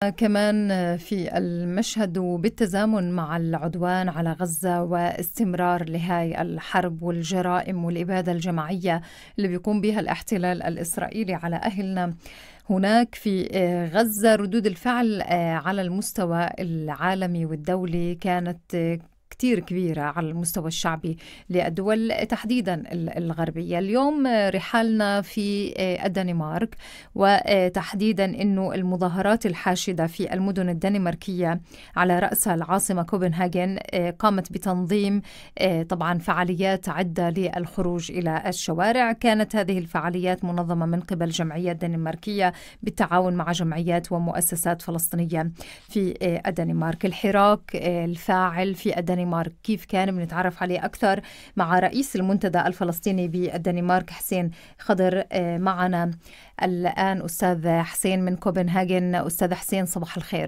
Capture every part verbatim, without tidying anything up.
كمان في المشهد وبالتزامن مع العدوان على غزة واستمرار لهاي الحرب والجرائم والإبادة الجماعية اللي بيقوم بها الاحتلال الإسرائيلي على أهلنا هناك في غزة، ردود الفعل على المستوى العالمي والدولي كانت كتير كبيرة على المستوى الشعبي للدول تحديدا الغربية. اليوم رحالنا في الدنمارك، وتحديدا أنه المظاهرات الحاشدة في المدن الدنماركية على رأسها العاصمة كوبنهاجن قامت بتنظيم طبعا فعاليات عدة للخروج إلى الشوارع. كانت هذه الفعاليات منظمة من قبل جمعيات دنماركية بالتعاون مع جمعيات ومؤسسات فلسطينية في الدنمارك. الحراك الفاعل في الدنمارك كيف كان بنتعرف عليه أكثر مع رئيس المنتدى الفلسطيني بالدنمارك حسين خضر. معنا الآن أستاذ حسين من كوبنهاجن. أستاذ حسين، صباح الخير.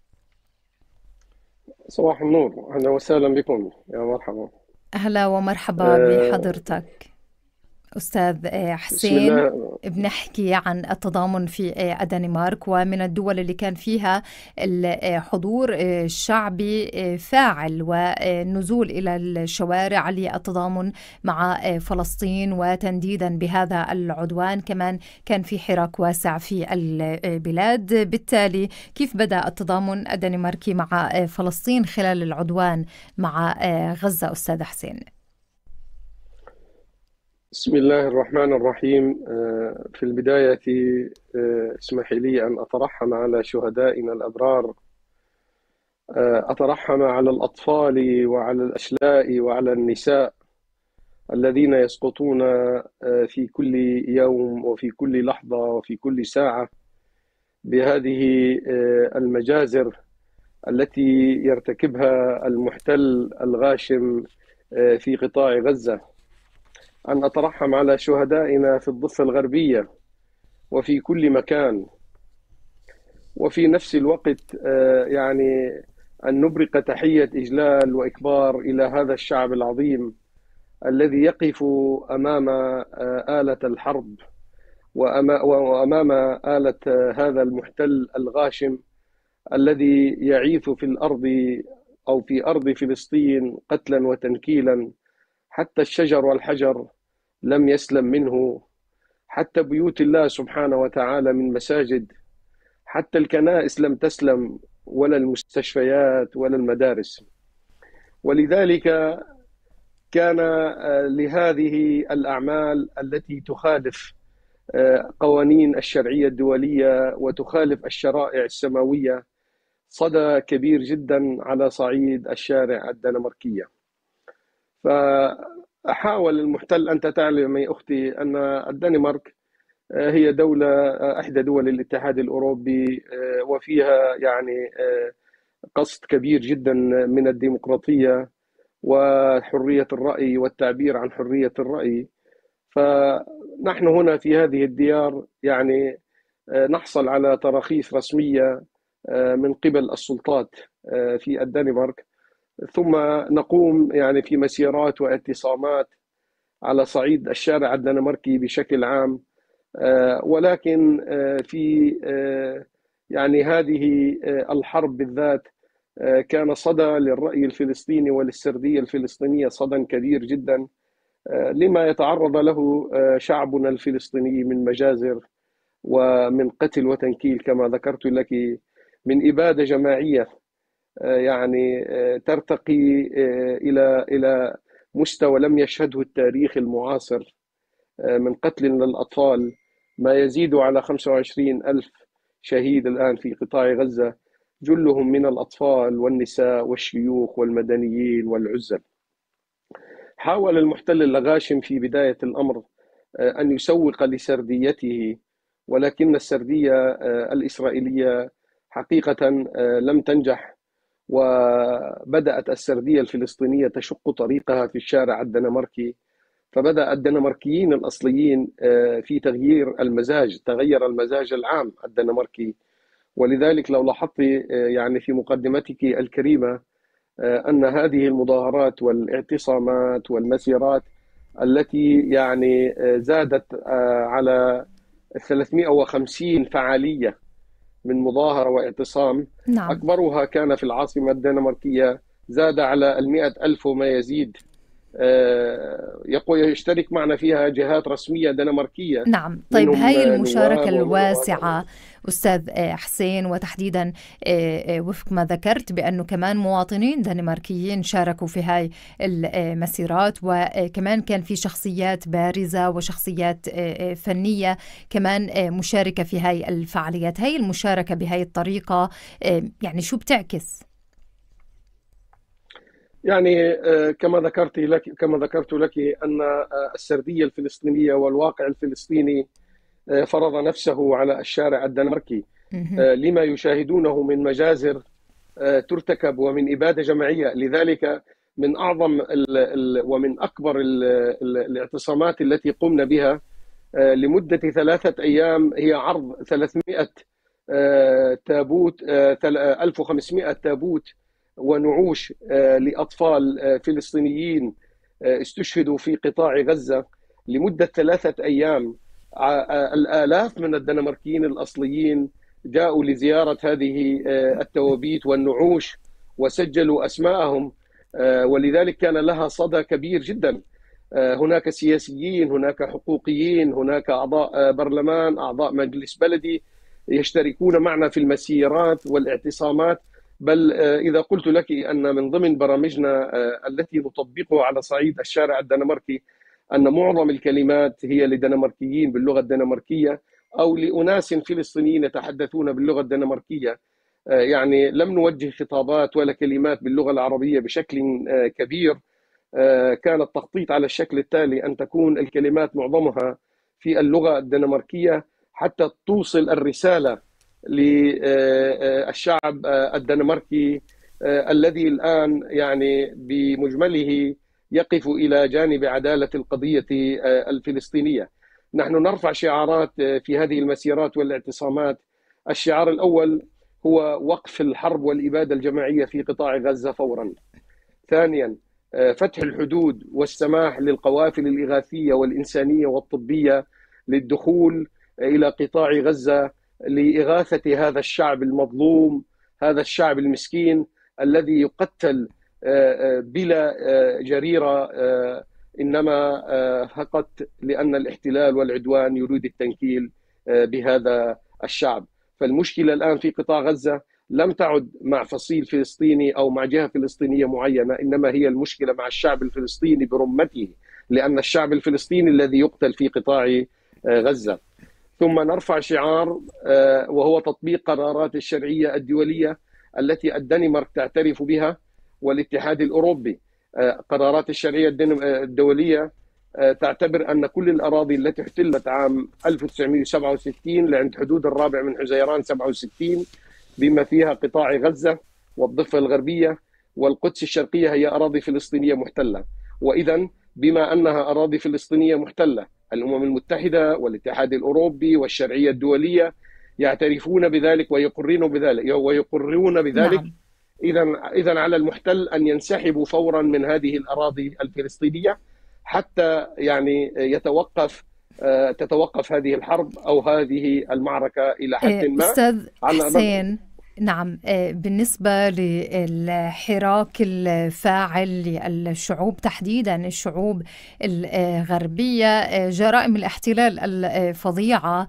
صباح النور، أهلا وسهلا بكم، يا مرحبا. أهلا ومرحبا أه بحضرتك أستاذ بسم حسين. الله. بنحكي عن التضامن في الدنمارك، ومن الدول اللي كان فيها الحضور الشعبي فاعل والنزول إلى الشوارع للتضامن مع فلسطين وتنديدا بهذا العدوان. كمان كان في حراك واسع في البلاد. بالتالي كيف بدأ التضامن الدنماركي مع فلسطين خلال العدوان مع غزة أستاذ حسين؟ بسم الله الرحمن الرحيم. في البداية اسمحي لي أن أترحم على شهدائنا الأبرار، أترحم على الأطفال وعلى الأشلاء وعلى النساء الذين يسقطون في كل يوم وفي كل لحظة وفي كل ساعة بهذه المجازر التي يرتكبها المحتل الغاشم في قطاع غزة. أن أترحم على شهدائنا في الضفة الغربية وفي كل مكان، وفي نفس الوقت يعني أن نبرق تحية إجلال وإكبار إلى هذا الشعب العظيم الذي يقف أمام آلة الحرب وأمام آلة هذا المحتل الغاشم الذي يعيث في الأرض أو في أرض فلسطين قتلا وتنكيلا. حتى الشجر والحجر لم يسلم منه، حتى بيوت الله سبحانه وتعالى من مساجد، حتى الكنائس لم تسلم، ولا المستشفيات ولا المدارس. ولذلك كان لهذه الأعمال التي تخالف قوانين الشرعية الدولية وتخالف الشرائع السماوية صدى كبير جدا على صعيد الشارع الدنماركية. فحاول المحتل، أنت تعلم يا أختي أن الدنمارك هي دولة إحدى دول الاتحاد الأوروبي، وفيها يعني قصد كبير جدا من الديمقراطية وحرية الرأي والتعبير عن حرية الرأي. فنحن هنا في هذه الديار يعني نحصل على تراخيص رسمية من قبل السلطات في الدنمارك، ثم نقوم يعني في مسيرات واعتصامات على صعيد الشارع الدنماركي بشكل عام. ولكن في يعني هذه الحرب بالذات كان صدى للرأي الفلسطيني وللسردية الفلسطينية صدى كبير جدا لما يتعرض له شعبنا الفلسطيني من مجازر ومن قتل وتنكيل كما ذكرت لك، من إبادة جماعية يعني ترتقي إلى إلى مستوى لم يشهده التاريخ المعاصر، من قتل للأطفال ما يزيد على خمسة وعشرين ألف شهيد الآن في قطاع غزة، جلهم من الأطفال والنساء والشيوخ والمدنيين والعزل. حاول المحتل الغاشم في بداية الأمر أن يسوق لسرديته، ولكن السردية الإسرائيلية حقيقة لم تنجح، وبدأت السردية الفلسطينية تشق طريقها في الشارع الدنماركي. فبدأ الدنماركيين الأصليين في تغيير المزاج، تغير المزاج العام الدنماركي. ولذلك لو لاحظت يعني في مقدمتك الكريمة أن هذه المظاهرات والاعتصامات والمسيرات التي يعني زادت على ثلاثمئة وخمسين فعالية من مظاهرة واعتصام، نعم. أكبرها كان في العاصمة الدنماركية، زاد على المئة ألف وما يزيد. آه، يقول يشترك معنا فيها جهات رسمية دنماركية، نعم. طيب، منهم هاي المشاركة نواب ومنهم هذا. الواسعة أستاذ آه، حسين، وتحديدا آه، آه، وفق ما ذكرت بأنه كمان مواطنين دنماركيين شاركوا في هاي المسيرات، وكمان كان في شخصيات بارزة وشخصيات آه، آه، فنية كمان آه، مشاركة في هاي الفعاليات. هاي المشاركة بهاي الطريقة آه، يعني شو بتعكس؟ يعني آه، كما ذكرت لك كما ذكرت لك أن آه، السردية الفلسطينية والواقع الفلسطيني آه، فرض نفسه على الشارع الدنماركي، مهم. آه، لما يشاهدونه من مجازر آه، ترتكب ومن إبادة جماعية. لذلك من أعظم ال ال ومن أكبر ال ال الاعتصامات التي قمنا بها آه، لمدة ثلاثة أيام هي عرض ثلاثمئة آه، تابوت، آه، تل- آه، ألف وخمسمئة تابوت ونعوش آه، لأطفال آه، فلسطينيين آه، استشهدوا في قطاع غزة لمدة ثلاثة أيام. ع- آه، الآلاف من الدنماركيين الأصليين جاءوا لزيارة هذه آه، التوابيت والنعوش وسجلوا أسماءهم، آه، ولذلك كان لها صدى كبير جدا. آه، هناك سياسيين، هناك حقوقيين، هناك أعضاء آه، برلمان، أعضاء مجلس بلدي يشتركون معنا في المسيرات والاعتصامات. بل آه، إذا قلت لك أن من ضمن برامجنا آه، التي نطبقها على صعيد الشارع الدنماركي أن معظم الكلمات هي لدنماركيين باللغة الدنماركية أو لأناس فلسطينيين يتحدثون باللغة الدنماركية. آه، يعني لم نوجه خطابات ولا كلمات باللغة العربية بشكل آه، كبير. آه، كان التخطيط على الشكل التالي: أن تكون الكلمات معظمها في اللغة الدنماركية حتى توصل الرسالة للشعب الدنماركي آه، الذي الآن يعني بمجمله يقف إلى جانب عدالة القضية آه، الفلسطينية. نحن نرفع شعارات آه، في هذه المسيرات والاعتصامات. الشعار الأول هو وقف الحرب والإبادة الجماعية في قطاع غزة فورا. ثانيا، فتح الحدود والسماح للقوافل الإغاثية والإنسانية والطبية للدخول إلى قطاع غزة لإغاثة هذا الشعب المظلوم، هذا الشعب المسكين الذي يقتل بلا جريرة، إنما فقط لأن الاحتلال والعدوان يريد التنكيل بهذا الشعب. فالمشكلة الآن في قطاع غزة لم تعد مع فصيل فلسطيني أو مع جهة فلسطينية معينة، إنما هي المشكلة مع الشعب الفلسطيني برمته، لأن الشعب الفلسطيني الذي يقتل في قطاع غزة. ثم نرفع شعار وهو تطبيق قرارات الشرعية الدولية التي الدنمارك تعترف بها والاتحاد الأوروبي. قرارات الشرعية الدولية تعتبر أن كل الأراضي التي احتلت عام ألف وتسعمئة وسبعة وستين لعند حدود الرابع من حزيران سبعة وستين بما فيها قطاع غزة والضفة الغربية والقدس الشرقية هي أراضي فلسطينية محتلة. وإذا بما أنها أراضي فلسطينية محتلة، الأمم المتحدة والاتحاد الأوروبي والشرعية الدولية يعترفون بذلك ويقرون بذلك ويقرون بذلك نعم. إذا إذا على المحتل أن ينسحبوا فورا من هذه الأراضي الفلسطينية حتى يعني يتوقف تتوقف هذه الحرب أو هذه المعركة إلى حد ما. أستاذ على حسين، نعم، بالنسبة للحراك الفاعل للشعوب تحديدا الشعوب الغربية، جرائم الاحتلال الفظيعة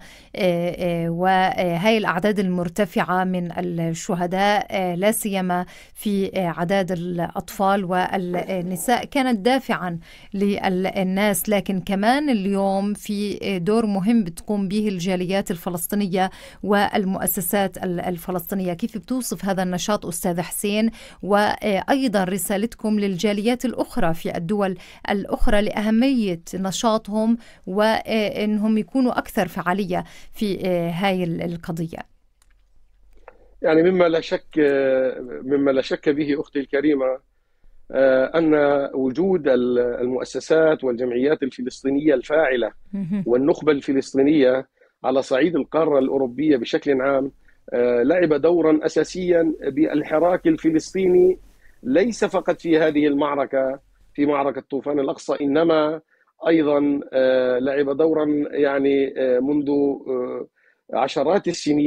وهي الأعداد المرتفعة من الشهداء لا سيما في أعداد الأطفال والنساء كانت دافعا للناس، لكن كمان اليوم في دور مهم بتقوم به الجاليات الفلسطينية والمؤسسات الفلسطينية. كيف بتوصف هذا النشاط أستاذ حسين، وأيضا رسالتكم للجاليات الأخرى في الدول الأخرى لأهمية نشاطهم وأنهم يكونوا أكثر فعالية في هاي القضية؟ يعني مما لا شك مما لا شك به أختي الكريمة أن وجود المؤسسات والجمعيات الفلسطينية الفاعلة والنخبة الفلسطينية على صعيد القارة الأوروبية بشكل عام لعب دورا أساسيا بالحراك الفلسطيني، ليس فقط في هذه المعركة في معركة طوفان الأقصى، إنما أيضا لعب دورا يعني منذ عشرات السنين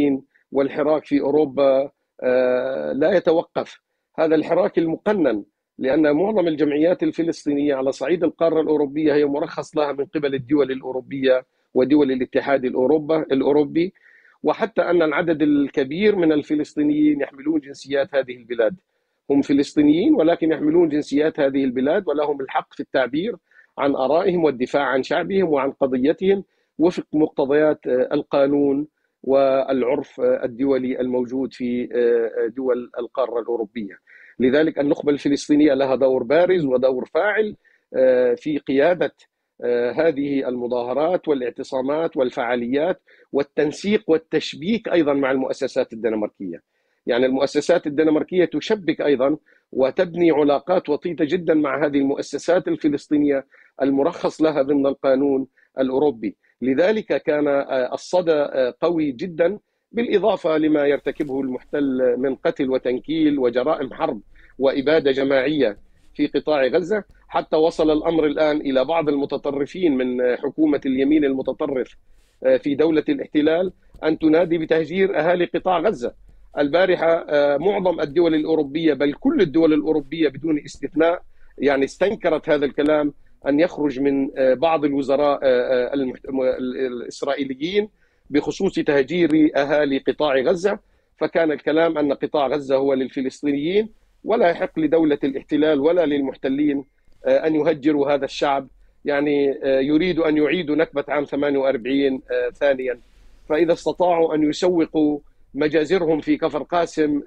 والحراك في أوروبا لا يتوقف. هذا الحراك المقنن، لأن معظم الجمعيات الفلسطينية على صعيد القارة الأوروبية هي مرخص لها من قبل الدول الأوروبية ودول الاتحاد الأوروبي، وحتى أن العدد الكبير من الفلسطينيين يحملون جنسيات هذه البلاد. هم فلسطينيين ولكن يحملون جنسيات هذه البلاد، ولهم الحق في التعبير عن آرائهم والدفاع عن شعبهم وعن قضيتهم وفق مقتضيات القانون والعرف الدولي الموجود في دول القارة الأوروبية. لذلك النخبة الفلسطينية لها دور بارز ودور فاعل في قيادة هذه المظاهرات والاعتصامات والفعاليات والتنسيق والتشبيك أيضا مع المؤسسات الدنماركية. يعني المؤسسات الدنماركية تشبك أيضا وتبني علاقات وطيدة جدا مع هذه المؤسسات الفلسطينية المرخص لها ضمن القانون الأوروبي. لذلك كان الصدى قوي جدا، بالإضافة لما يرتكبه المحتل من قتل وتنكيل وجرائم حرب وإبادة جماعية في قطاع غزة، حتى وصل الأمر الآن إلى بعض المتطرفين من حكومة اليمين المتطرف في دولة الاحتلال أن تنادي بتهجير أهالي قطاع غزة. البارحة معظم الدول الأوروبية، بل كل الدول الأوروبية بدون استثناء، يعني استنكرت هذا الكلام أن يخرج من بعض الوزراء الإسرائيليين بخصوص تهجير أهالي قطاع غزة. فكان الكلام أن قطاع غزة هو للفلسطينيين، ولا يحق لدولة الاحتلال ولا للمحتلين أن يهجروا هذا الشعب. يعني يريد أن يعيدوا نكبة عام ثمانية وأربعين ثانيا. فإذا استطاعوا أن يسوقوا مجازرهم في كفر قاسم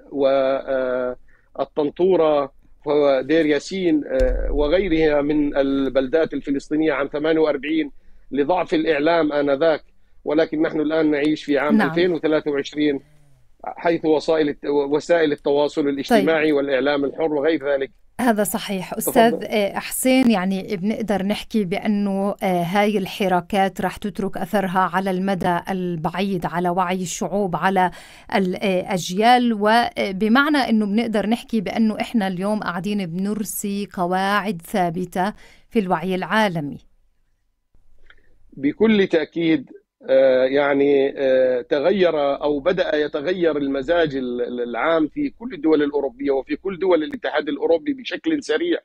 والطنطورة ودير ياسين وغيرها من البلدات الفلسطينية عام ثمانية وأربعين لضعف الإعلام آنذاك، ولكن نحن الآن نعيش في عام نعم. ألفين وثلاثة وعشرين، حيث وسائل وسائل التواصل الاجتماعي طيب. والإعلام الحر وغير ذلك. هذا صحيح أستاذ حسين. يعني بنقدر نحكي بأنه هاي الحراكات رح تترك أثرها على المدى البعيد على وعي الشعوب، على الأجيال، وبمعنى أنه بنقدر نحكي بأنه إحنا اليوم قاعدين بنرسي قواعد ثابتة في الوعي العالمي. بكل تأكيد. يعني تغير أو بدأ يتغير المزاج العام في كل الدول الأوروبية وفي كل دول الاتحاد الأوروبي بشكل سريع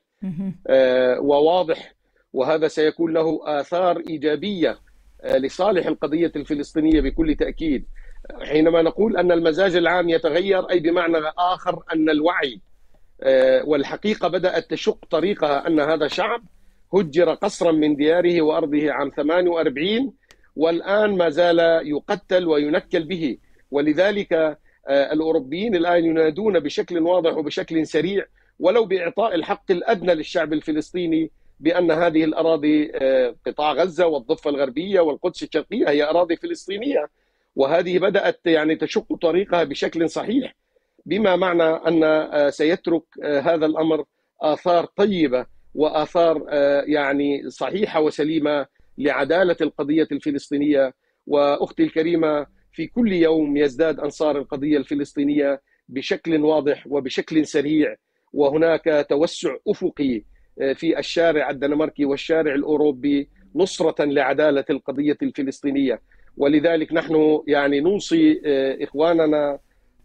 وواضح، وهذا سيكون له آثار إيجابية لصالح القضية الفلسطينية بكل تأكيد. حينما نقول أن المزاج العام يتغير، أي بمعنى آخر أن الوعي والحقيقة بدأت تشق طريقها، أن هذا شعب هجر قسرا من دياره وأرضه عام ثمانية وأربعين، والآن ما زال يقتل وينكل به. ولذلك الأوروبيين الآن ينادون بشكل واضح وبشكل سريع ولو بإعطاء الحق الأدنى للشعب الفلسطيني بأن هذه الأراضي قطاع غزة والضفة الغربية والقدس الشرقية هي أراضي فلسطينية، وهذه بدأت يعني تشق طريقها بشكل صحيح، بما معنى أن سيترك هذا الأمر آثار طيبة وآثار يعني صحيحة وسليمة لعدالة القضية الفلسطينية. وأختي الكريمة، في كل يوم يزداد أنصار القضية الفلسطينية بشكل واضح وبشكل سريع، وهناك توسع أفقي في الشارع الدنماركي والشارع الأوروبي نصرة لعدالة القضية الفلسطينية. ولذلك نحن يعني نوصي إخواننا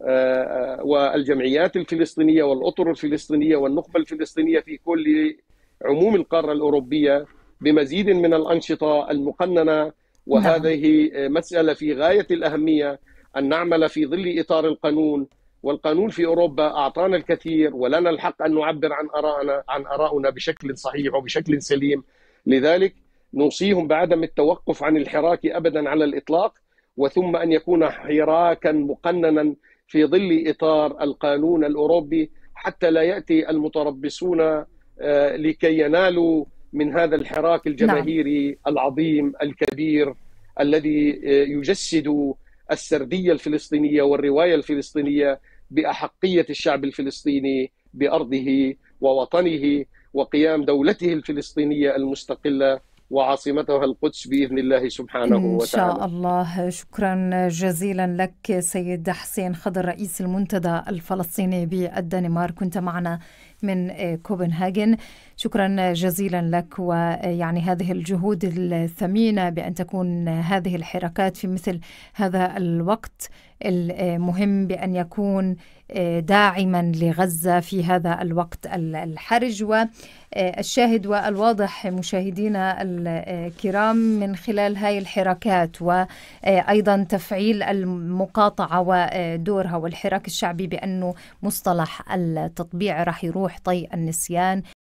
والجمعيات الفلسطينية والأطر الفلسطينية والنخبة الفلسطينية في كل عموم القارة الأوروبية بمزيد من الأنشطة المقننة، وهذه نعم. مسألة في غاية الأهمية أن نعمل في ظل إطار القانون. والقانون في أوروبا أعطانا الكثير، ولنا الحق أن نعبر عن آرائنا عن آرائنا بشكل صحيح وبشكل سليم. لذلك نوصيهم بعدم التوقف عن الحراك أبدا على الإطلاق، وثم أن يكون حراكا مقننا في ظل إطار القانون الأوروبي، حتى لا يأتي المتربصون لكي ينالوا من هذا الحراك الجماهيري نعم. العظيم الكبير الذي يجسد السردية الفلسطينية والرواية الفلسطينية بأحقية الشعب الفلسطيني بأرضه ووطنه وقيام دولته الفلسطينية المستقلة وعاصمتها القدس بإذن الله سبحانه وتعالى. إن شاء الله. شكرا جزيلا لك سيد حسين خضر، رئيس المنتدى الفلسطيني بالدنمارك، كنت معنا من كوبنهاجن. شكرا جزيلا لك، ويعني هذه الجهود الثمينة بأن تكون هذه الحركات في مثل هذا الوقت المهم، بأن يكون داعما لغزة في هذا الوقت الحرج. والشاهد والواضح مشاهدينا الكرام من خلال هاي الحركات، وأيضا تفعيل المقاطعة ودورها والحراك الشعبي، بأنه مصطلح التطبيع رح يروح طي النسيان.